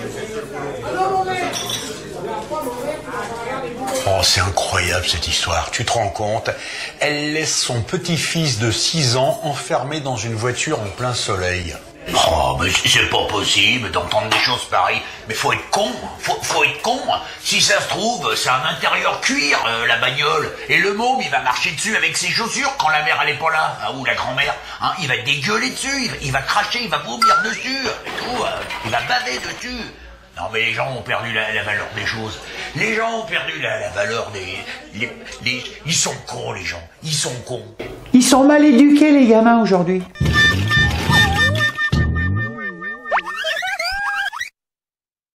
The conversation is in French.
Oh, c'est incroyable cette histoire, tu te rends compte? Elle laisse son petit-fils de 6 ans enfermé dans une voiture en plein soleil. Oh, mais c'est pas possible d'entendre des choses pareilles. Mais faut être con, faut être con. Si ça se trouve, c'est un intérieur cuir, la bagnole. Et le môme, il va marcher dessus avec ses chaussures quand la mère, elle est pas là. Ah, ou la grand-mère. Hein, il va dégueuler dessus, il va cracher, il va vomir dessus. Et tout, il va baver dessus. Non, mais les gens ont perdu la valeur des choses. Les gens ont perdu la valeur des... Ils sont cons, les gens. Ils sont cons. Ils sont mal éduqués, les gamins, aujourd'hui.